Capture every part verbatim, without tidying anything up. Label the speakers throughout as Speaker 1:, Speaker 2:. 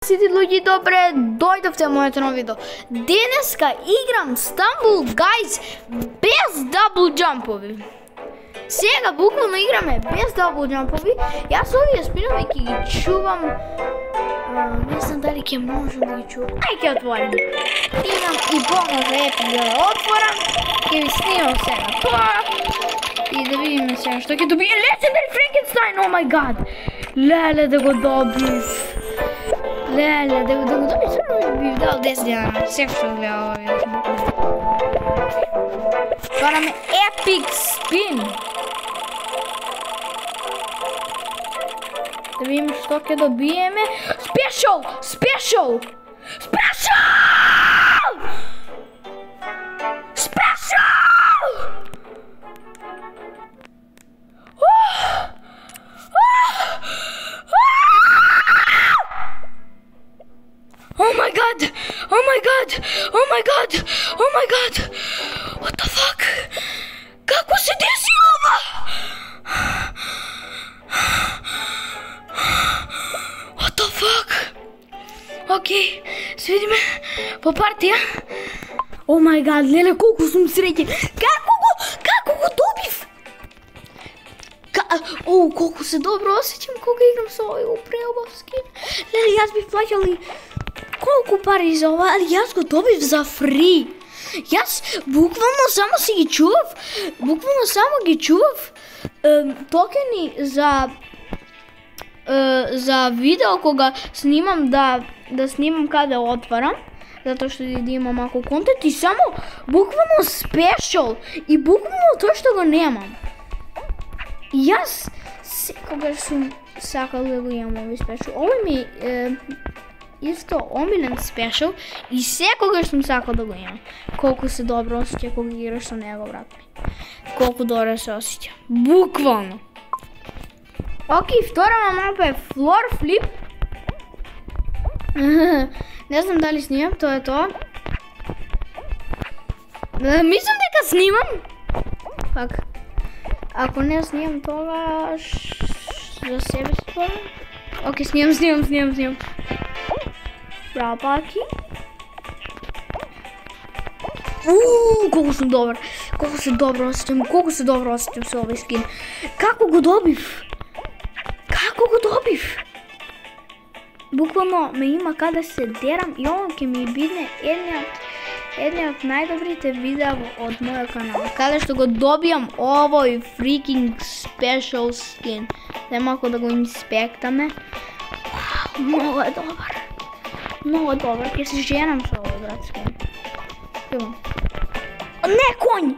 Speaker 1: Сите луѓе, добре дојдовте во моето ново видео. Денеска играм Stumble Guys без дабл джампови. Сега буквално играме без дабл джампови. Јас овие спинови ќе ги чувам. А, не знам дали ќе можам да ги чувам. Ај ќе отворим. Имам и бонус за епик да отворам. Ќе ви снимам сега тоа. И да видиме сега што ќе добие. Legendary Frankenstein, oh my god. Леле да го добив. Леле, да го да го добив, само би дал десет дена. Сега што гледа ова видео. Отвараме епик спин. Да видим што ќе добиеме. Спешал! Спешал! Спешал! Спешал! Oh my god! Oh my god! Oh my god! Oh my god! What the fuck? Како се деси ова? What the fuck? Окей, се видиме по партија. Oh my god, леле колку сум среќен. Како го, како го добив? О, колку се добро осеќам кога играм со овој преубав скин. Леле, јас бив плаќал колку пари за ова, али јас го добив за фри. Јас буквално само си ги чував, буквално само ги чував е, токени за е, за видео кога снимам да да снимам каде отварам, затоа што да имам малку контент и само буквално спешал и буквално тоа што го немам. И јас секогаш сум сакал да го имам овој спешал. Овој ми е исто омилен спешал и секогаш сум сакал да го имам. Колку се добро осеќа кога играш со него, брат ми. Колку добро се осеќа. Буквално. Окей, втора мапа е Floor Flip. Не знам дали снимам, тоа е тоа. Мислам дека снимам. Пак. Ако не снимам тогаш за себе си това. Окей, снимам, снимам, снимам, снимам. Браво, паки. Ууу, колко сум добар. Колко се добро осеќам, колко се добро осеќам со овој скин. Како го добив? Како го добив? Буквално ме има каде се дерам и ова ќе ми биде едниот едни од најдобрите видеа од мојот канал. Каде што го добијам овој freaking special skin. Дај малку да го инспектаме. Вау, много е добар. Много добар, ќе се женам со овој брат скин. Идем. Не, коњ!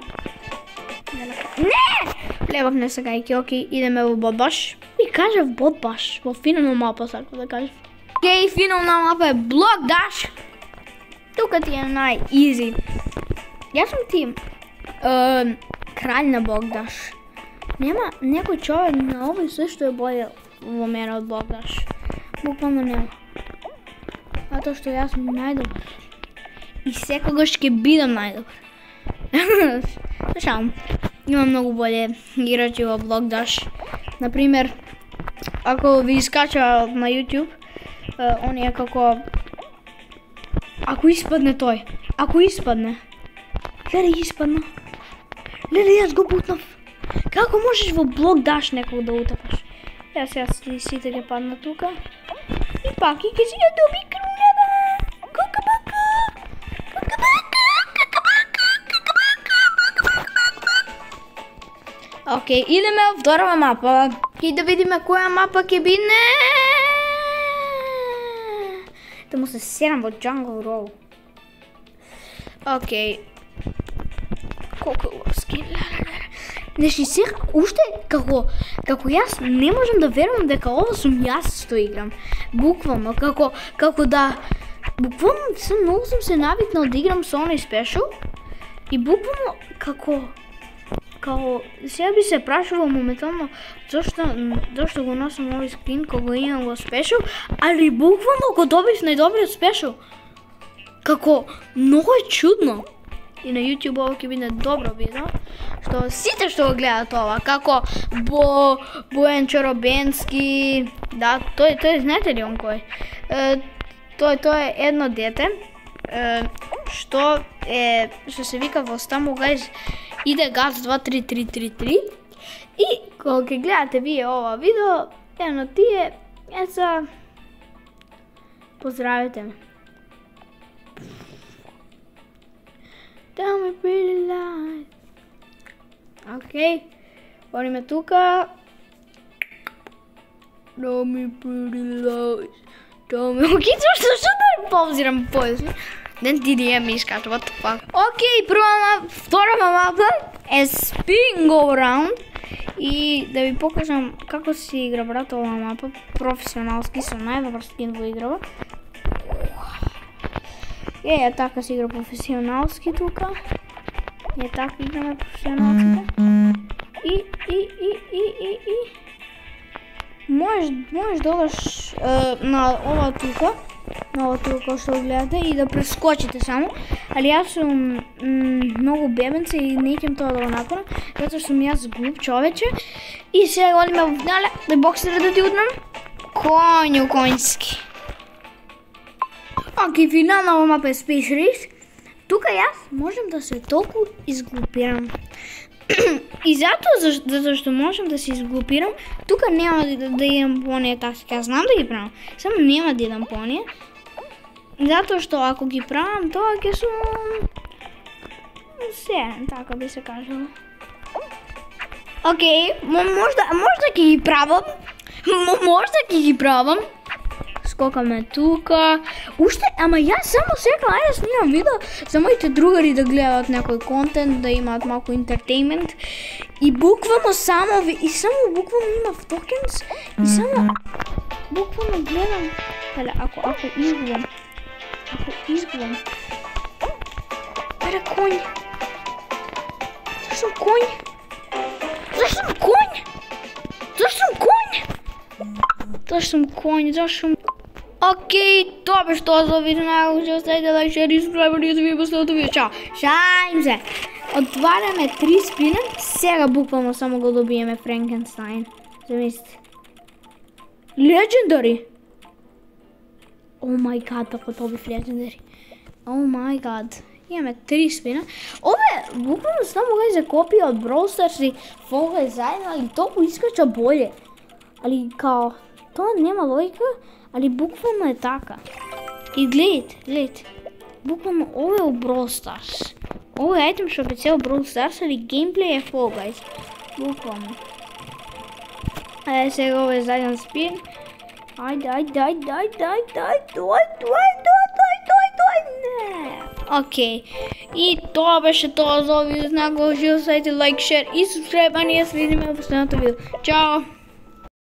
Speaker 1: Не! Левав не сакајќи, окей, идеме во Бодбаш. И кажав Бодбаш, во финална мапа сакав да кажав. Окей, финална мапа е Block Dash. Тука ти е нај-изи. Јас сум ти е, краљ на Block Dash. Нема некој човек на овој свет што е боле во мене од Block Dash. Буквално нема. Затоа што јас сум најдобар. И секогаш ќе бидам најдобар. Слушам, има многу боле играчи во Block Dash. Например, ако ви искача на YouTube, оние како ако испадне тој, ако испадне. Леле испадна. Леле јас го бутнав. Како можеш во Block Dash некој да утапаш? Јас јас сите ќе падна тука. И пак и ќе си ја доби круњава. Какабака. Какабака. Какабака. Какабака. Какабака. Окей, идеме во вторава мапа. И да видиме која мапа ќе биде. Да му се серам во Jungle Roll. Окей. Колку е убав скин. Значи сега уште како како јас не можам да верувам дека ова сум јас што играм. Буквално како како да буквално сум многу сум се навикнал да играм со оној спешал и буквално како како сега би се прашувал моментално зашто зашто го носам овој скин кога имам во спешал, али буквално го добив најдобриот спешал. Како многу е чудно. И на YouTube ова ќе биде добро видео, што сите што го гледат ова, како Бо Бојан Чоробенски, да, тој тој знаете ли он кој? Е, Тоа тоа е едно дете што е што се вика во Stumble Guys иде Газ два три три три три и кога ќе гледате вие ова видео, едно тие еца поздравете ме. Tell me pretty lies. Океј, одиме тука. Tell me pretty lies. Tell me... Океј, зашто што да паузирам појасно? Ден ти дија мишкаш, what the fuck. Океј, прва, втора мапа е Spin Go Round. И да ви покажам како се игра брат ова мапа, професионалски, со најдобар скин во играва. Е, е така се игра професионалски тука. Е така играме професионалските. И, и, и, и, и, и. Можеш, можеш да одеш на ова тука, на ова тука кој што гледате и да прескочите само. Али јас сум многу бебенце и неќем тоа да го направам, затоа што сум јас глуп човече. И сега одиме во финале, да боксера да ти уднам. Конју конјски. Океј, финална ова мапа е Space Race. Тука јас можам да се толку изглупирам. И затоа, затоа што можам да се изглупирам, тука нема да, да идам по оние тактики. Јас знам да ги правам, само нема да идам по оние. Затоа што ако ги правам, тоа ќе сум серен, така би се кажало. Океј, можда, можда ќе ги правам. Можда ќе ги правам. Скокаме тука. Уште, ама јас само сега ајде снимам видео за моите другари да гледат некој контент, да имаат малку entertainment. И буквално само и само буквално имав токенс и само буквално гледам. Еле, ако ако изгубам. Ако изгубам. Ајде конј. Зашто сум конј? Зашто сум конј? Зашто сум конј? Зашто сум конј? Зашто сум... Океј, тоа беше тоа за видео, најако оставите лайк, шер и субскрайбер и да ви последното видео. Чао! Шајм се! Отваряме три спина, сега буквално само го добиеме Франкенстайн. Замислите. Legendary! О май гад, ако тоа бив Legendary. О май гад. Имаме три спина. Ове, буквално само га за копија од Brawl Stars и Fall Guys заедно, али тоа го искача боле. Али као, тоа нема логика. Али буквално е така. И гледайте, гледайте. Буквално ова е у Brawl Stars. Ова е айтем што бе цел Brawl Stars, али геймплей е Fall Guys. Буквално. Ајде сега ова е заден спин. Ајде, ајде, ајде, ајде, ајде, ајде, ајде, ајде, ајде, ајде, ајде. Океј. И тоа беше тоа за овие знакови. Оставите лайк, шер и субскрайб, а ние се видиме во следното видео. Чао!